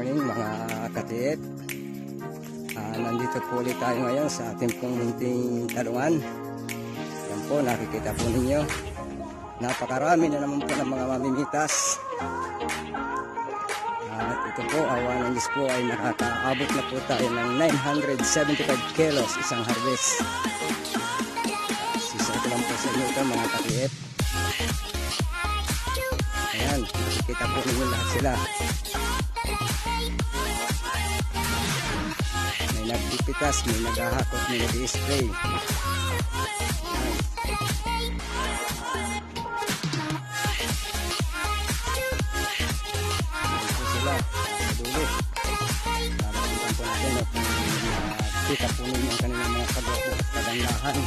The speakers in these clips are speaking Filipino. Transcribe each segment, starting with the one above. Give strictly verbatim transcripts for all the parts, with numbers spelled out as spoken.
morning mga katiip. uh, Nandito po ulit tayo ngayon sa ating pong munting talungan. Yan po, nakikita po ninyo, napakarami na naman po ng mga mamimitas. At ito po, awa ng Diyos po, ay nakakaabot na po tayo ng nine hundred seventy-five kilos isang harvest. Sisa ko lang po sa inyo ito mga katiip. Ayan, nakikita po ninyo lahat sila. May nagpipitas, may naghahakot, may nag-i-spray. Kita po ninyo ang kanilang mga pagwapo at kagandahan.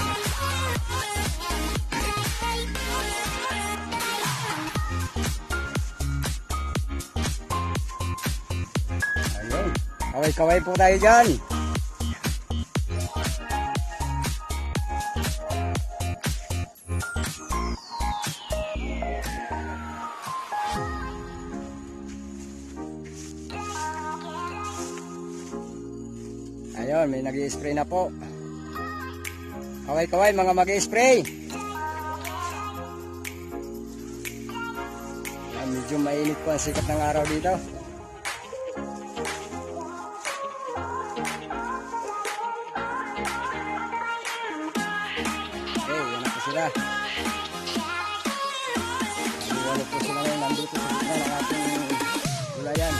Ayun, kaway-kaway po tayo dyan. Ayun, may nag-i-spray na po. Kaway-kaway mga mag-i-spray. Medyo mainit po ang sikat ng araw dito. Okay, yan na po sila. Nandito po sila ngayon, nandito sa gitna ng ating gulayan.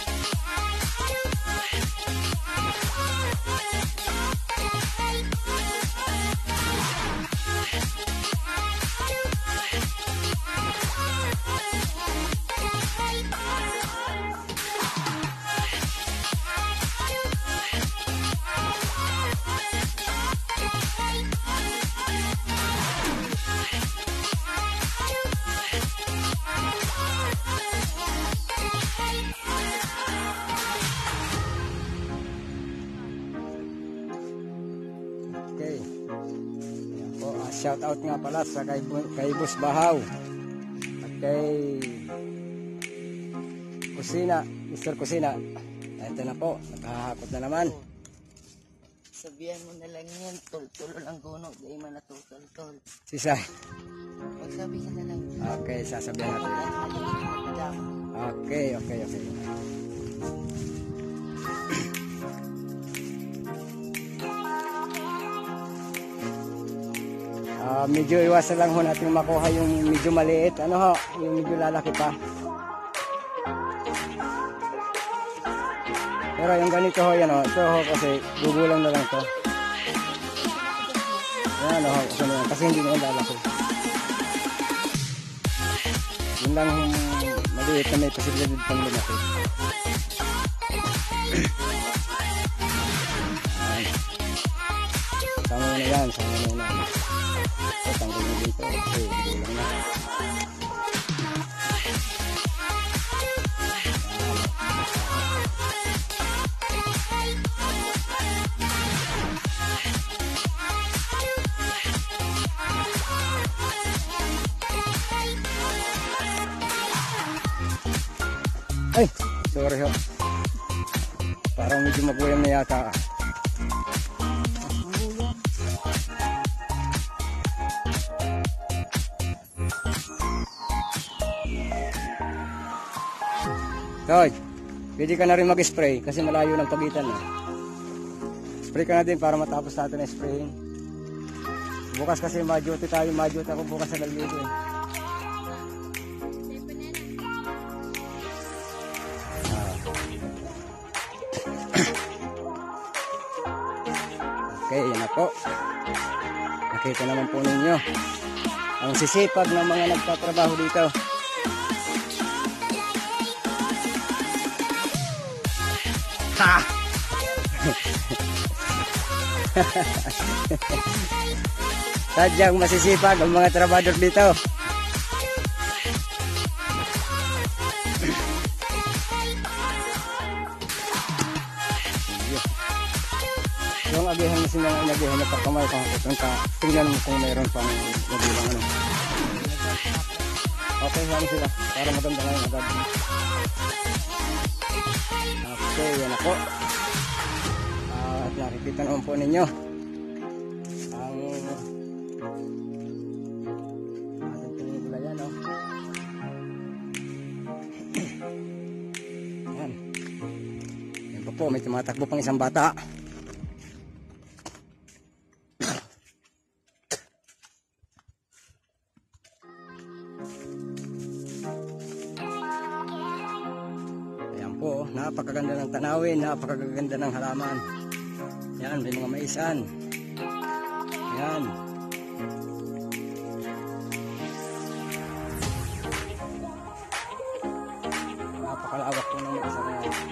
Okay. Ayan po, uh, shout out nga pala sa kay, kay Boss Bahaw at kay Kusina, Mister Kusina. Ito na po, nakahakot na naman. Sabihan mo na lang yan, tol-tol ang guno, di man natutol-tol. Sisa. Magsabi ka na lang. Okay, sasabihan natin. Okay, okay, okay. Uh, medyo iwasan lang ho natin makuha yung medyo maliit, ano ho, yung medyo lalaki pa. Pero yung ganito ho, yan ho, ito ho kasi gugulang na lang to. Yan ho, kasi hindi na yung lalaki. Yun lang yung maliit na may posibilidad pang lumaki. Sama mo na yan, sama mo na yan. So, tanggal na dito. Okay, gugulang na. Ay, sorry ho. Parang medyo maguyam na yata. Toy, pwede ka na rin mag-spray kasi malayo ng pagitan. Eh. Spray ka na din para matapos natin na spraying. Bukas kasi ma-duty tayo, ma-duty ako bukas sa Lalito. Eh. Okay, yan na po. Nakita naman po ninyo ang sisipag ng mga nagtatrabaho dito. Ha! Sadyang masisipag ang mga trabador dito. Yung agihan na sila ng agihan na pagkamay pang kutunta. Tingnan mo kung mayroon pang mabilang ano. Okay, ano sila. Para maganda ngayon agad. Okay, yan na po. Ah, at nakikita naman po ninyo ang ating pinigula yan, oh. Yan. Yan pa po, may tumatakbo pang isang bata. Ayan po, napakaganda ng tanawin, napakaganda ng halaman. Yan, may mga maisan. Yan. Napakalawak po ng maisan na yan.